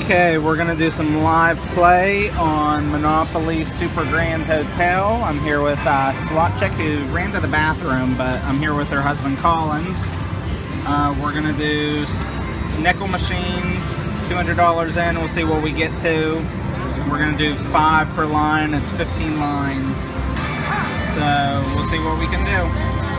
Okay, we're gonna do some live play on Monopoly Super Grand Hotel. I'm here with SlotChick, who ran to the bathroom, but I'm here with her husband Collins. We're gonna do nickel machine, $200 in. We'll see what we get to. We're gonna do 5 per line. It's 15 lines, so we'll see what we can do.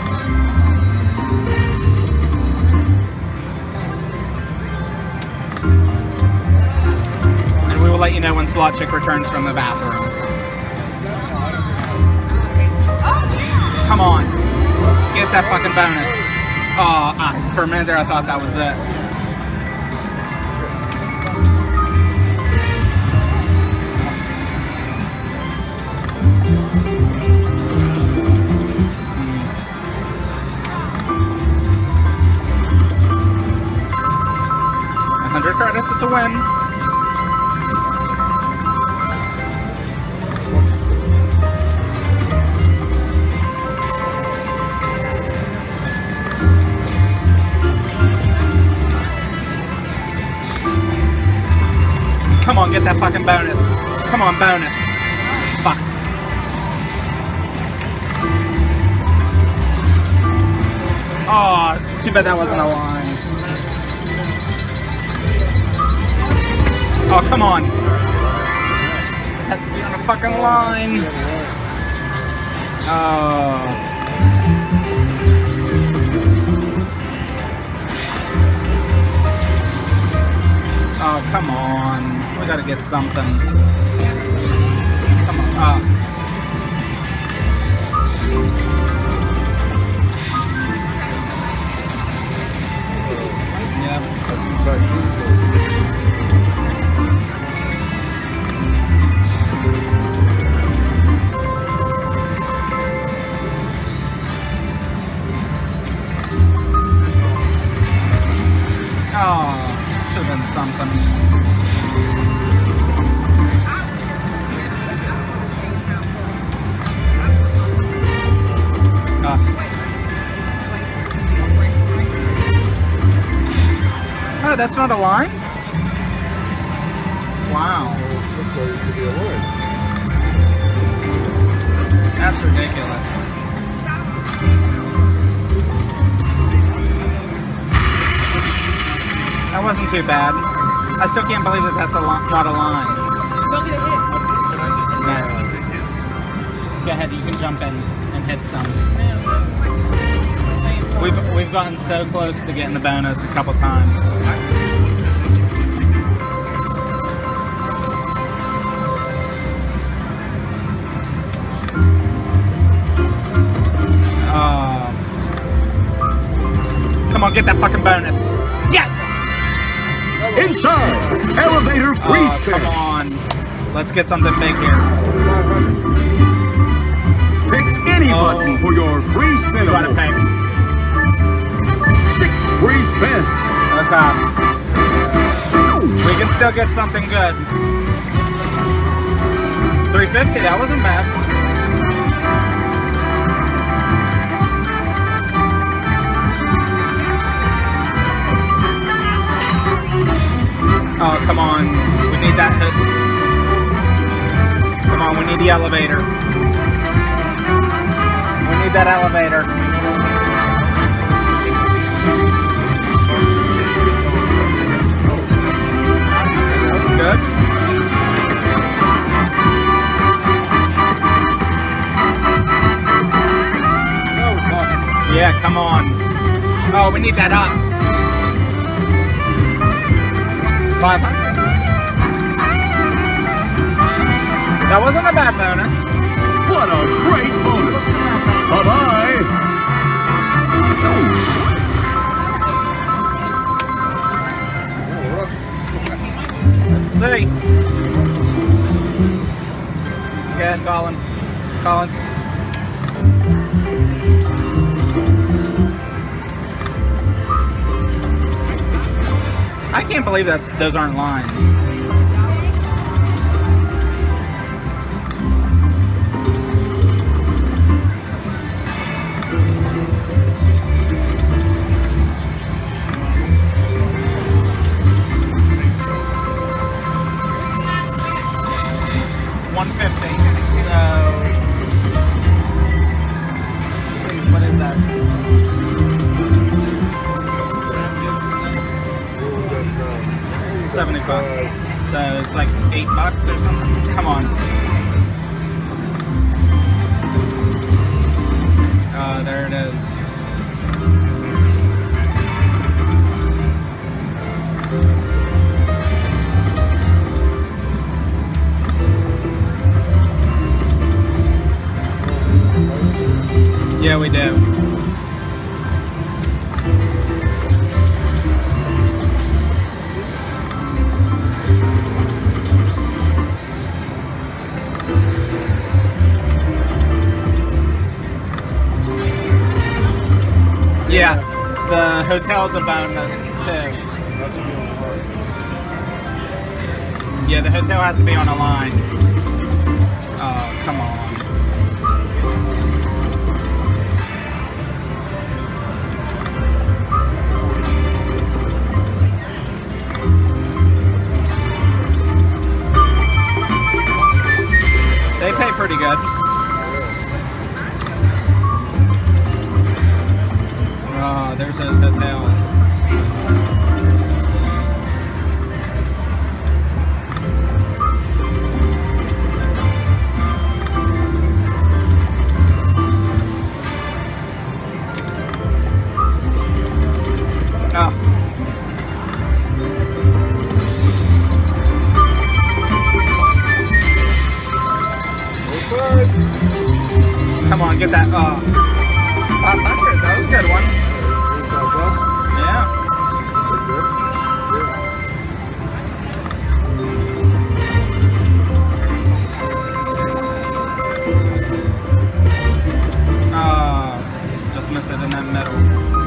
We will let you know when SlotChick returns from the bathroom. Come on. Get that fucking bonus. Oh, for a minute there I thought that was it. $100 credits, it's a win. Come on, get that fucking bonus. Come on, bonus. Fuck. Oh, too bad that wasn't a line. Oh, come on. Has to be on a fucking line. Oh. Oh, come on. We gotta get something. Come on. Yeah. Oh, should have been something. Oh, that's not a line? Wow. That's ridiculous. That wasn't too bad. I still can't believe that that's not a line. Don't get a hit. No. Go ahead, you can jump in and hit some. We've gotten so close to getting the bonus a couple times. Come on, get that fucking bonus. Yes! Inside! Elevator free spin! Come on. Let's get something big here. Pick any button for your free spin. You gotta pick. 6 free spins. Okay. We can still get something good. 350, that wasn't bad. Oh, come on. We need that hit. Come on, we need the elevator. We need that elevator. That's good. Yeah, come on. Oh, we need that up. 500. That wasn't a bad bonus. What a great bonus! Bye-bye! Let's see. Go ahead, Collins. I can't believe those aren't lines. 75. So it's like $8 or something. Come on. Oh, there it is. Yeah, we do. Yeah, the hotel's a bonus too. Yeah, the hotel has to be on a line. Oh, come on. They pay pretty good. Oh, there's those hotels. Oh. Come on, get that. Oh. 500, that was a good one. Yeah. Oh, just missed it in that middle.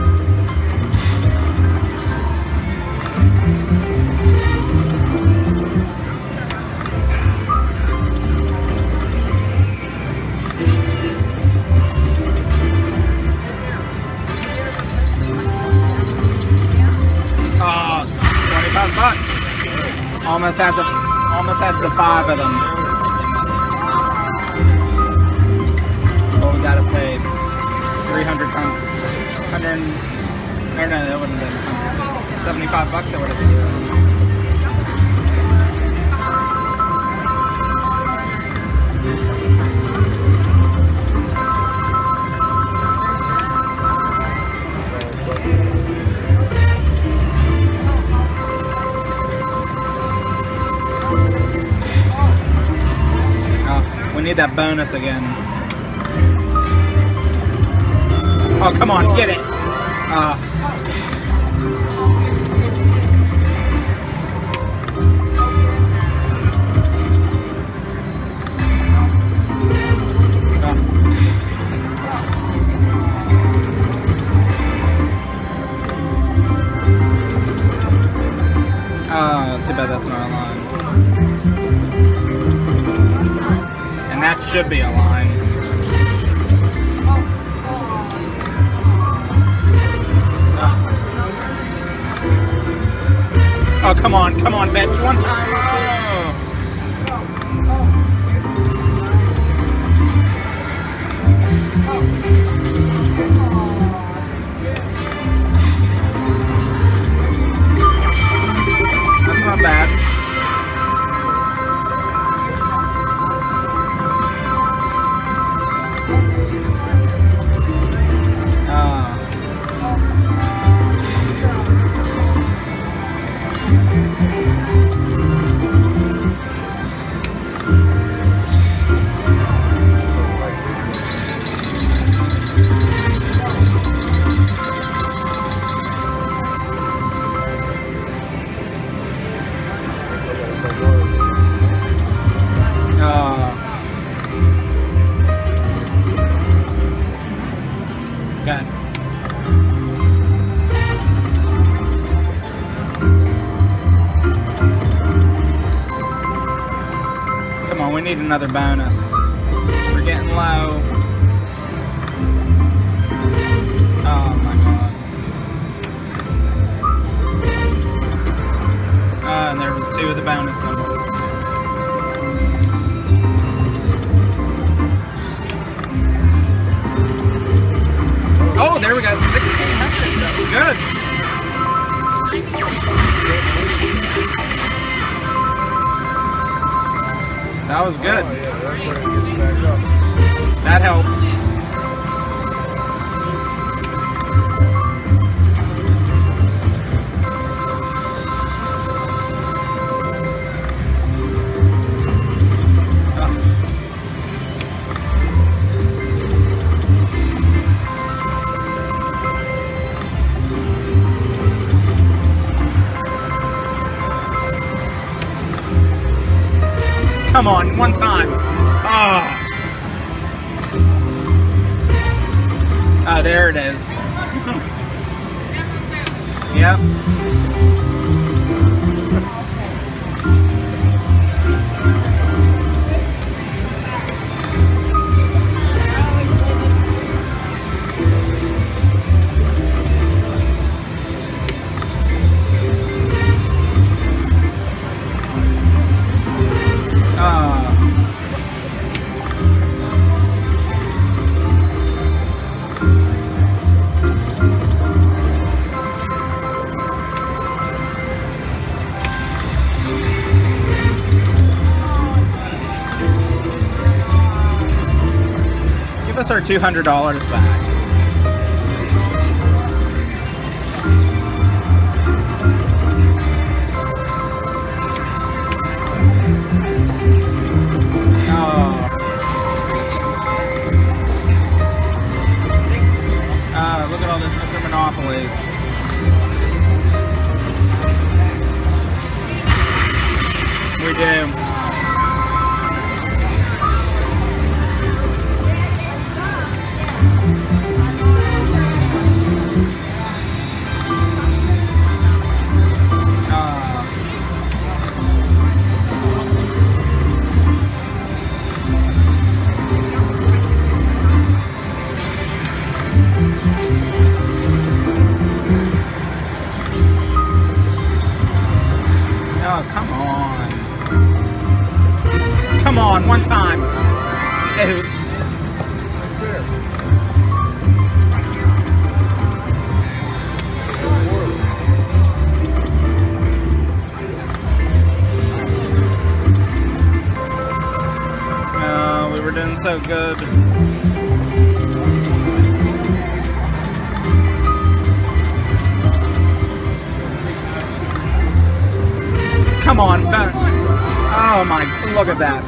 Almost had the 5 of them. What we got to pay? 300 times 100. Or no, that wouldn't have been 100. $75 that would have been. We need that bonus again. Oh, come on, get it. Oh, too bad that's not a line. And that should be a line. Oh, come on, bitch. One time. That's not bad. Okay. Come on, we need another bonus. We're getting low. Oh my god. And there was 2 of the bonus symbols. Oh, there we go. 1,600. That was good. was good. Oh, yeah, that's where it gets back up. That helped. Come on, one time. Oh. Oh, there it is. Yep. Give us our $200 back. Look at all this Mr. Monopolies. We do. Oh, come on. Come on, one time. Dude. We were doing so good. Come on, back. Oh my, look at that.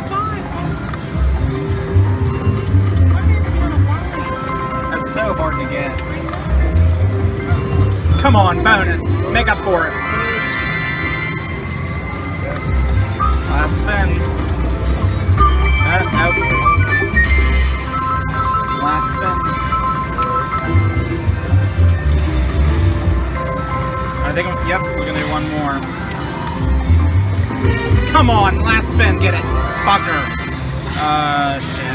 That's so hard to get. Come on, bonus. Make up for it. Last spin. Nope. Last spin. I think, yep, we're gonna do one more. Come on, last spin, get it. Fucker. Shit.